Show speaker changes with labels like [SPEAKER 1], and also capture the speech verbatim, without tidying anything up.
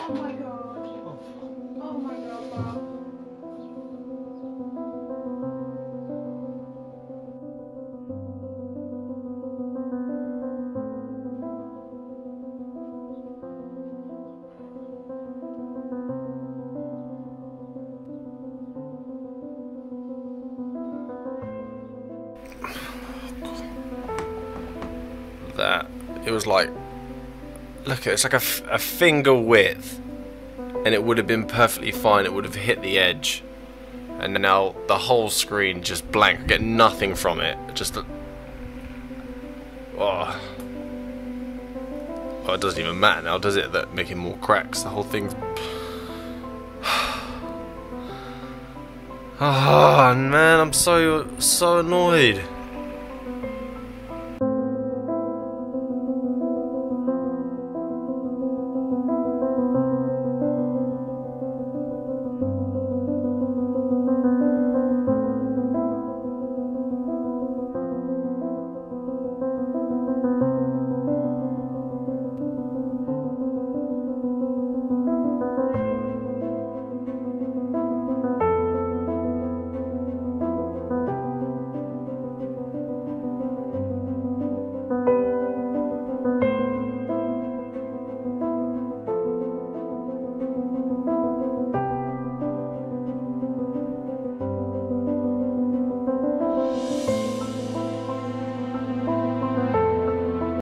[SPEAKER 1] Oh my god. Oh my god, Bob.
[SPEAKER 2] That it was like, look, it's like a, f a finger width, and it would have been perfectly fine. It would have hit the edge, and now the whole screen just blank. I get nothing from it. Just a, oh. Oh, it doesn't even matter now, does it? That making more cracks. The whole thing's. Oh man, I'm so so annoyed.